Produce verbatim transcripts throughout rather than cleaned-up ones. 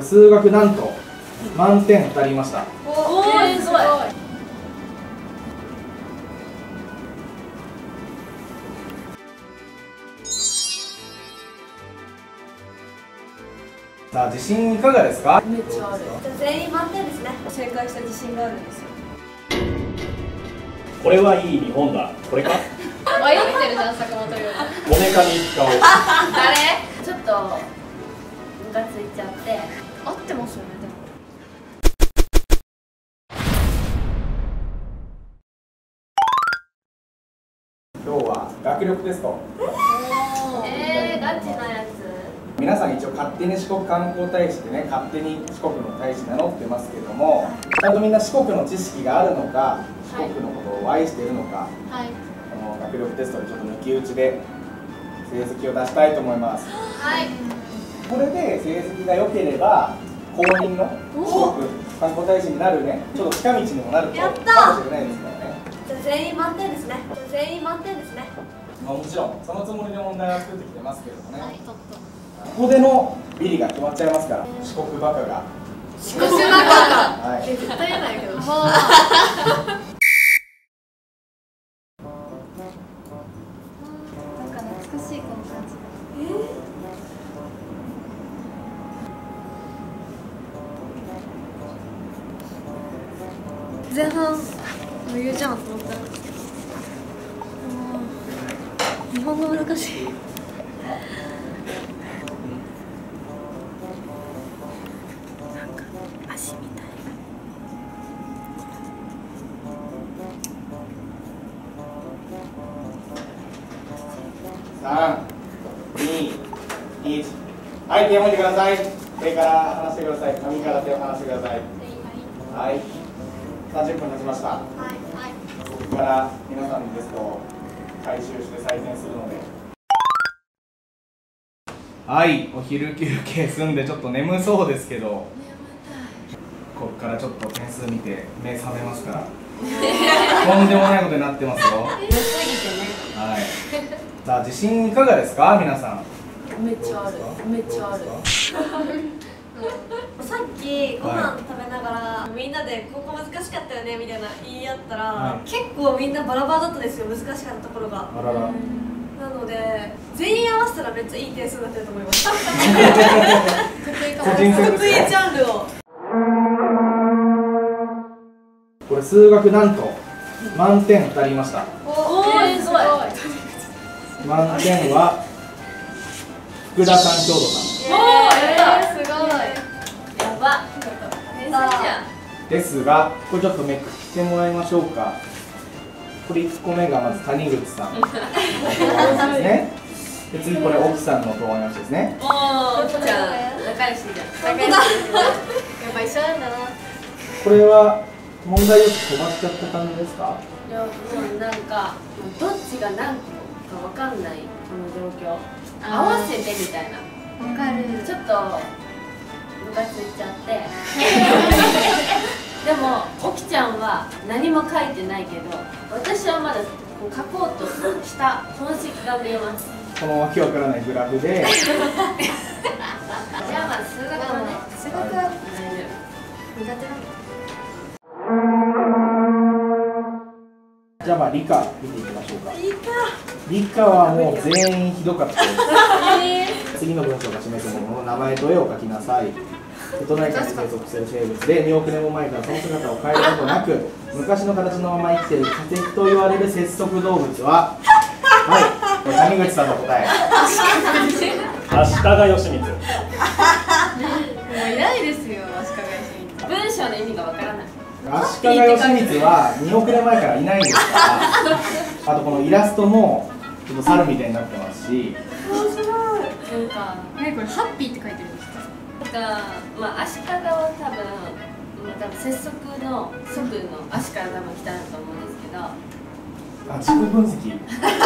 数学なんと満点ふたりいました。 おお、すごい。 さあ、自信いかがですか？ めっちゃある。全員満点ですね。正解した自信があるんですよ。 これはいい日本だ。これか？ 迷ってるじゃん、坂本龍馬。 こめかみ使おう。 誰？ちょっとムカついちゃって。合ってますよね、でも。 今日は学力テスト。 えー、ガチなやつ。 皆さん一応勝手に四国観光大使ってね、勝手に四国の大使名乗ってますけども、ちゃんとみんな四国の知識があるのか、四国のことを愛しているのか、 はい、 この学力テストでちょっと抜き打ちで成績を出したいと思います。 はい。 これで成績が良ければ公認の四国観光大使になるね、ちょっと近道にもなるかもしれないですからね。 じゃあ全員満点ですね。全員満点ですね。 まあもちろんそのつもりで問題は作ってきてますけどもね。 はい、ちょっと。 ここでのビリが決まっちゃいますから、四国バカが。 四国バカ。 はい。 絶対言えないけど。もう。なんか懐かしいこの感じ。えー、前半余裕じゃんと思ったら、日本語難しい。なんか足みたい。 さん、に、いち、はい、手を置いてください。手から離してください。髪から手を離してください。はい。さんじゅっぷん経ちました。はい。はい。ここから皆さんのテストを回収して採点するので。はい、お昼休憩済んでちょっと眠そうですけど、ここからちょっと点数見て目覚めますから。とんでもないことになってますよ。 良すぎてね。 はい。さあ、自信いかがですか、皆さん。 めっちゃある。めっちゃある。さっきご飯食べながら、みんなでここ難しかったよねみたいな言い合ったら、はい、結構みんなバラバラだったんですよ、難しかったところが。 あらら。 なので全員合わせたらめっちゃいい点数になってると思います。得意かも。得意ジャンルを。 これ数学なんと満点ふたりいました。 おお、すごい。 満点は福田さん、京都さん。 おお、やった。すごい。やば。天才じゃん。 ですが、これちょっとめくってもらいましょうか。これいっこめがまず谷口さんの答案ですね。で次これ奥さんの答案ですね。 おお、奥ちゃん仲良しじゃん。仲良し。やっぱ一緒なんだな。 これは問題よく飛ばしちゃった感じですか？ いや、もうなんかどっちが何個かわかんないこの状況。合わせてみたいな。わかる。ちょっとムカついちゃって。でもおきちゃんは何も書いてないけど、私はまだこう書こうとした痕跡が見えます。 このわけわからないグラフで。 じゃあまあ数学はね、数学は大丈夫。苦手なんだ。 じゃあまあ理科見ていきましょうか。理科。理科はもう全員ひどかったです。次の文章が示すものの名前と絵を描きなさい。瀬戸内海に生息する生物でにおくねんも前からその姿を変えることなく昔の形のまま生きている化石と言われる節足動物は、はい、これ谷口さんの答え。 足利義満。 もういないですよ、足利義満。文章の意味がわからない。 足利義満はにおくねんまえからいないんですから。あとこのイラストもちょっと猿みたいになってますし。 面白い。なんか、 え、これハッピーって書いてるんですか？ なんか、まあ足利は多分、多分節足の足の足から多分来たんだと思うんですけど。 あ、自己分析。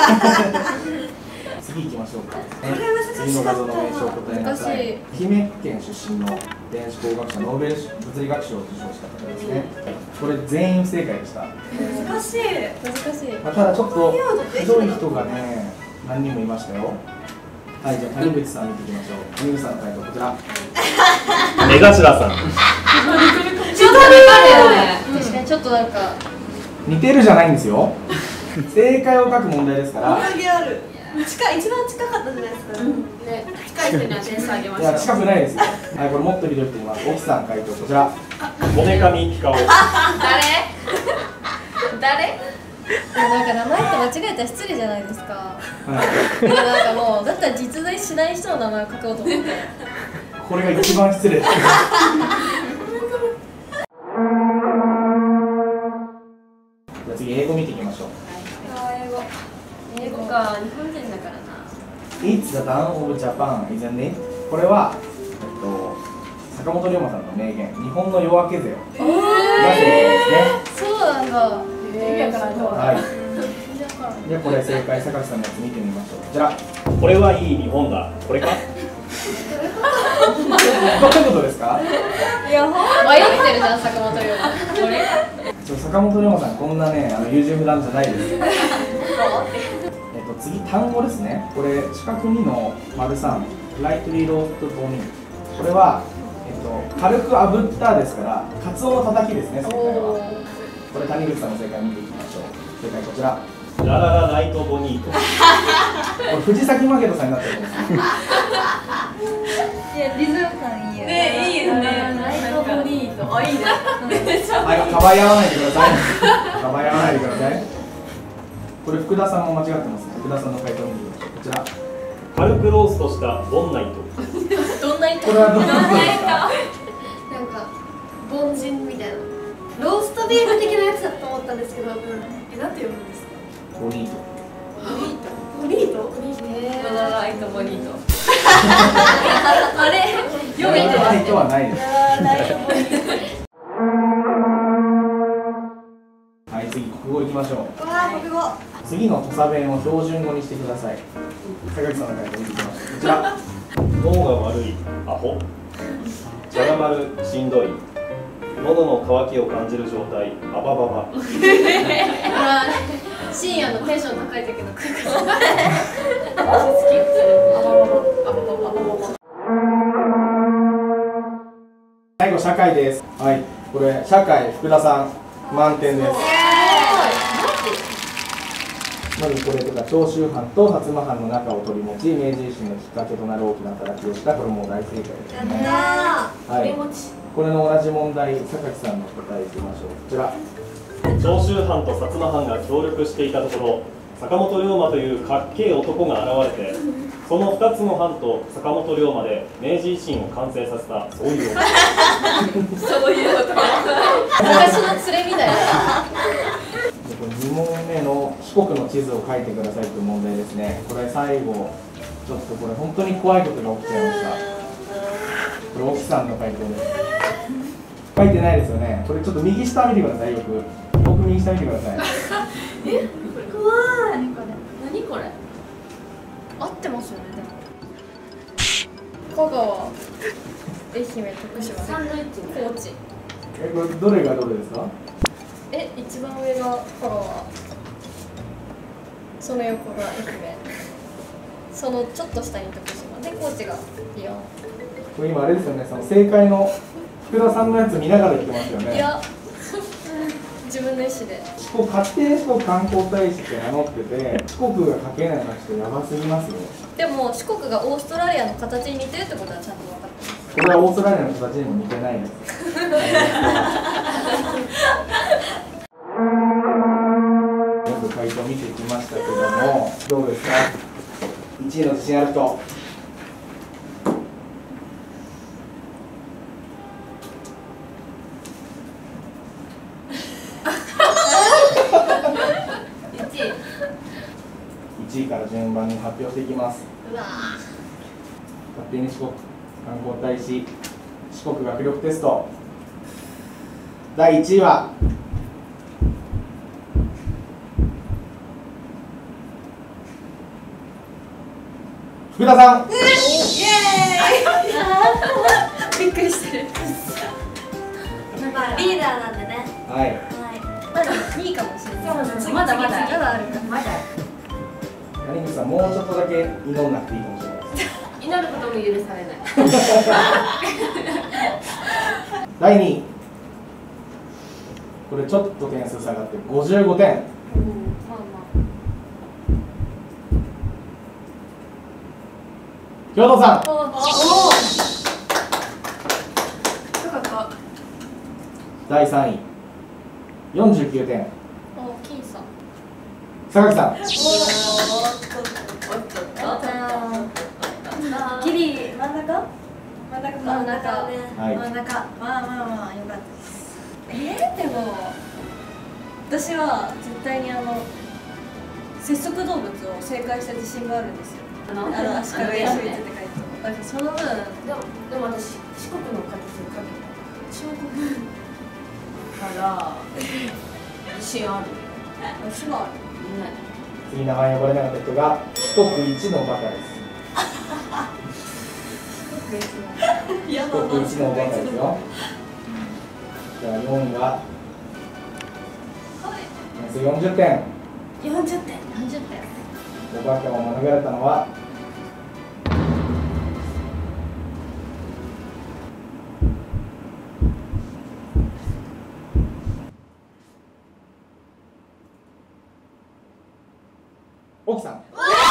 次行きましょうか。次の画像の名称を答えなさい。愛媛県出身の電子工学者、ノーベル物理学賞を受賞した方ですね。これ全員不正解でした。 難しい。難しい。 まあ、ただちょっとひどい人がね、何人もいましたよ。 はい、じゃあ谷口さん見ていきましょう。谷口さんの回答こちら。 江頭さん。 ちょっと似てるよね。 確かにちょっとなんか似てるじゃないんですよ。正解を書く問題ですから。 同じある。近い、一番近かったじゃないですか。 ね、近い人には点数あげましょう。 いや、近くないですよ。はい、これもっとひどい人います。奥さん回答こちら。 こめかみひかお。 誰？誰？ なんか名前って間違えたら失礼じゃないですか。 はい。 だからなんかもうだったら実在しない人の名前を書こうと思って。 これが一番失礼です。じゃあ次英語見ていきましょう。 英語。英語か、日本人だからな。 It's the dawn of Japan, isn't it? これは、えっと、坂本龍馬さんの名言、日本の夜明けぜよ。が正解ですね。 そうなんだ。 えー、だからどう？ はい。じゃあこれ正解、坂口さんのやつ見てみましょう。こちら。 これはいい日本だ。これか。 どういうことですか？ いや、迷ってるじゃん、坂本龍馬。これ。 ちょ坂本龍馬さん、こんなね、あの優柔不断じゃないです。えっと、次、単語ですね。これ、四角にの丸さん、lightly roast bone。これは、えっと、軽く炙ったですから、カツオのたたきですね、正解は。これ、谷口さんの正解見ていきましょう。正解こちら。 ラララライトボニート。 これ、藤崎マゲドさんになってるんですね。 いや、リズム感いいよね。 ね、いいよね。ライトボニート。あ、いいね。 はい、かばい合わないでください。かばい合わないでください。これ、福田さんも間違ってますね。福田さんの回答を見てみましょう。こちら。 軽くローストしたボンナイト。 どんな人？ これはどういうことですか？ なんか、凡人みたいな。ローストビーフ的なやつだと思ったんですけど、え、なんて読むんですか？ ボニート。 ボニート？ボニート？えー、ラライトボニート。あれ？読めてますライトはないです。はい、次、国語いきましょう。 わあ、国語。 次の土佐弁を標準語にしてください。坂口さんの回答見ていきましょう。こちら。 脳が悪いアホ。茶が丸しんどい。喉の渇きを感じる状態。アバババ。 これは深夜のテンション高い時の空間。私好き。あばばばあばばばばば。 最後、社会です。はい、これ、社会、福田さん、満点です。まずこれとか長州藩と薩摩藩の仲を取り持ち、明治維新のきっかけとなる大きな働きをした、これもう大正解ですね。はい、これの同じ問題、坂木さんの答えいきましょう。こちら。 長州藩と薩摩藩が協力していたところ、坂本龍馬というかっけえ男が現れて、そのふたつの藩と坂本龍馬で明治維新を完成させた、そういう男。 そういうこと。 昔の連れみたいな。 に問目の四国の地図を書いてくださいという問題ですね。これ最後、ちょっとこれ本当に怖いことが起きちゃいました。これ沖さんの回答です。書いてないですよね。これちょっと右下見てください。よくよく右下見てください。 え、怖い。何これ。何これ。 合ってますよね。香川、愛媛、徳島、 サンドイッチ。 高知。 え、これどれがどれですか？ え、一番上が香川、その横が愛媛、そのちょっと下に徳島で高知がビヨン。 これ今あれですよね。その正解の福田さんのやつ見ながら言ってますよね。 いや、自分の意思で。 四国勝手に四国観光大使って名乗ってて、四国が書けないのはちょっとやばすぎますよ。 でも四国がオーストラリアの形に似てるってことはちゃんと分かってます。 これはオーストラリアの形にも似てないです。全部回答見てきましたけども、どうですか？いちいの自信ある人。いちいから順番に発表していきます。勝手に四国観光大使四国学力テストだいいちいは福田さん。 イエーイ。 びっくりしてる。 まあリーダーなんでね。 はい。 はい。 まだにいかもしれない。 そうまだまだまだあるか。 まだ。 谷口さん、もうちょっとだけ祈んなくていいかもしれないです。 祈ることも許されないだいにい、これちょっと点数下がってごじゅうごてん。 うん、まあま京都さん。 あ。おお。よかった。 だいさんい、よんじゅうきゅうてん。 お金さん。 榊さん。 ギリ真ん中真ん中真ん中ね、 はい真ん中まあまあまあよかったです。えー、でも私は絶対にあの節足動物を正解した自信があるんですよ。 あのあの足利義満って書いてある。だからその分でもでも私四国の形をかけ中国たから自信ある。 私もある。 ね。 次名前呼ばれなかった人が四国一のバカです。 嫌四国一のバカですよ。じゃあよんいは点数よんじゅってん。 よんじゅってん。 よんじゅってん。 おバカを免れたのは奥さん。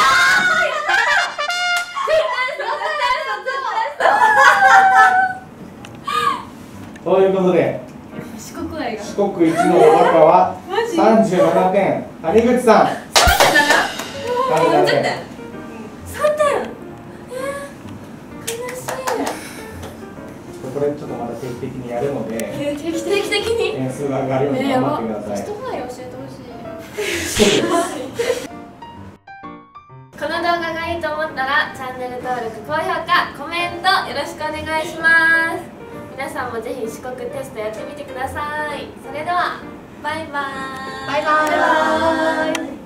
ということで四国愛が四国一のおバカはさんじゅうななてん。谷口さん。さんじゅうななてん。 三点。えー、悲しこれちょっとまた定期的にやるのでい。定期的に。 点数が上がるように頑張ってください。 人前教えてほしい。 この動画がいいと思ったらチャンネル登録、高評価、コメントよろしくお願いします。皆さんもぜひ四国テストやってみてください。それではバイバーイ。 バイバーイ。